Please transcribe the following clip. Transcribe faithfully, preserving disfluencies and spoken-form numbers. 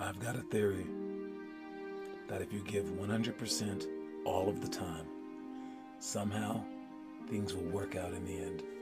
I've got a theory that if you give one hundred percent all of the time, somehow things will work out in the end.